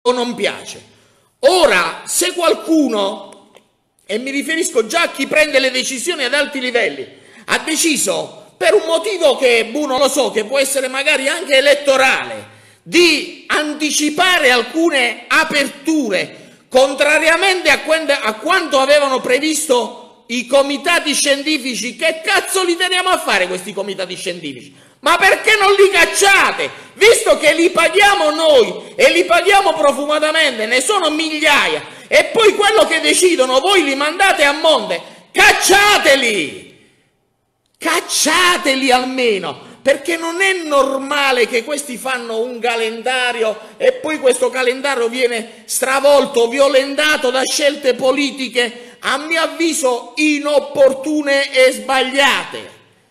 non piace. Ora, se qualcuno, e mi riferisco già a chi prende le decisioni ad alti livelli, ha deciso per un motivo che, non lo so, che può essere magari anche elettorale, di anticipare alcune aperture, contrariamente a quanto avevano previsto i comitati scientifici. Che cazzo li teniamo a fare questi comitati scientifici? Ma perché non li cacciate? Visto che li paghiamo noi e li paghiamo profumatamente, ne sono migliaia, e poi quello che decidono voi li mandate a monte, cacciateli! Cacciateli almeno, perché non è normale che questi fanno un calendario e poi questo calendario viene stravolto, violentato da scelte politiche, a mio avviso, inopportune e sbagliate.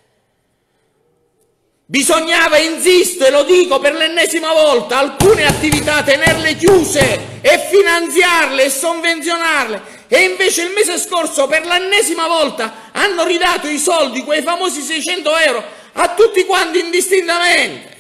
Bisognava, insisto e lo dico per l'ennesima volta, alcune attività tenerle chiuse e finanziarle e sovvenzionarle, e invece il mese scorso per l'ennesima volta hanno ridato i soldi, quei famosi 600 euro, a tutti quanti indistintamente,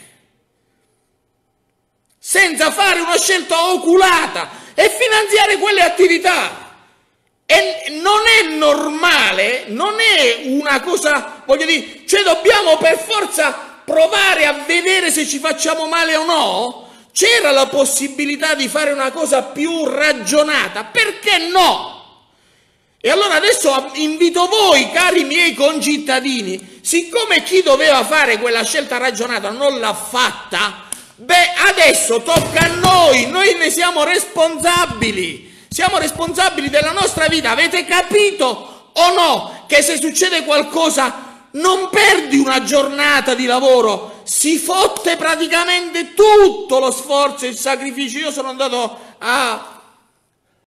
senza fare una scelta oculata e finanziare quelle attività. E non è normale, non è una cosa, voglio dire, cioè dobbiamo per forza provare a vedere se ci facciamo male o no. C'era la possibilità di fare una cosa più ragionata, perché no? E allora adesso invito voi, cari miei concittadini, siccome chi doveva fare quella scelta ragionata non l'ha fatta, beh, adesso tocca a noi ne siamo responsabili. Siamo responsabili della nostra vita. Avete capito o no che se succede qualcosa non perdi una giornata di lavoro, si fotte praticamente tutto lo sforzo e il sacrificio. Io sono andato a